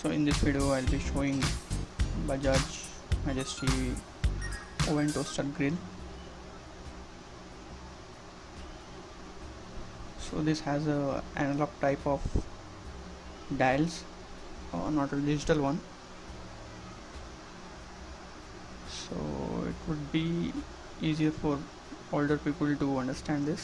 So in this video I'll be showing Bajaj Majesty oven toaster grill. So this has a analog type of dials, not a digital one, so it would be easier for older people to understand this.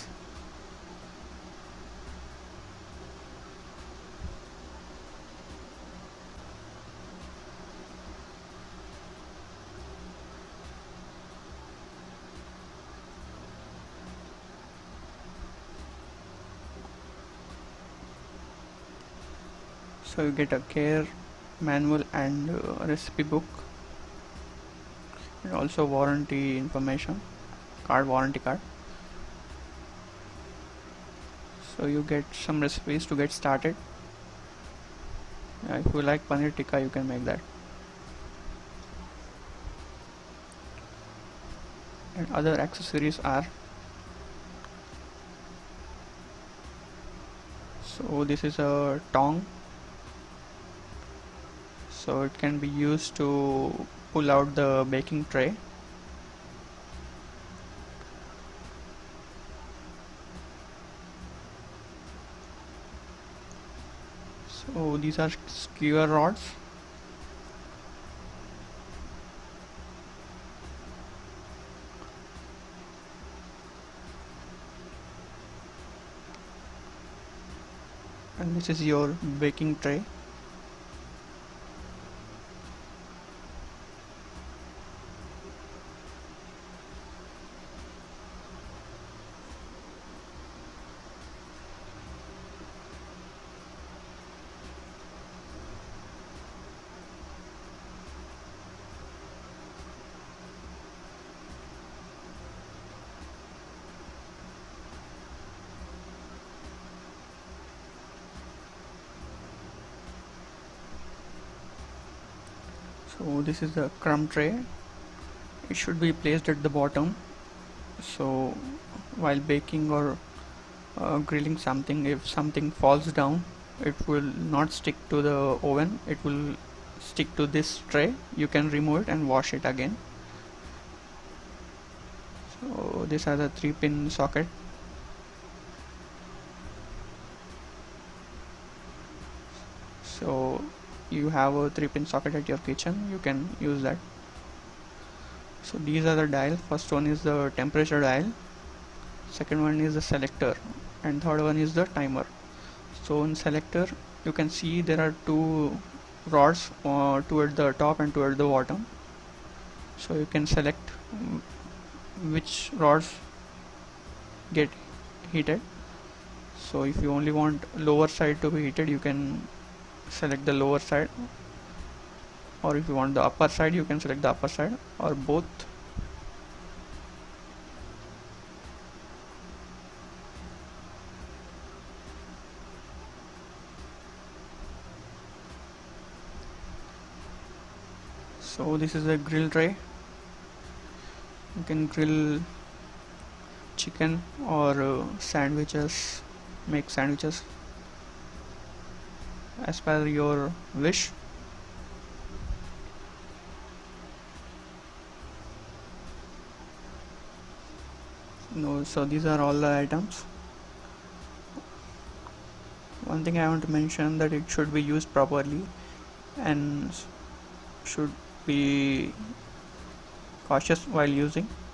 So you get a care manual and recipe book, and also warranty information card, warranty card. So you get some recipes to get started. If you like paneer tikka, you can make that. And other accessories are, so this is a tong, so it can be used to pull out the baking tray. So these are skewer rods. And this is your baking tray. So this is the crumb tray. It should be placed at the bottom, so while baking or grilling something, if something falls down, it will not stick to the oven, it will stick to this tray. You can remove it and wash it again. So this has a 3-pin socket. So you have a 3-pin socket at your kitchen, you can use that. So these are the dial. First one is the temperature dial, second one is the selector, and third one is the timer. So in selector you can see there are two rods, two at the top and two at the bottom. So you can select which rods get heated. So if you only want lower side to be heated, you can select the lower side, or if you want the upper side, you can select the upper side, or both. So this is a grill tray. You can grill chicken or sandwiches, make sandwiches as per your wish. No, so these are all the items. One thing I want to mention, that it should be used properly and should be cautious while using.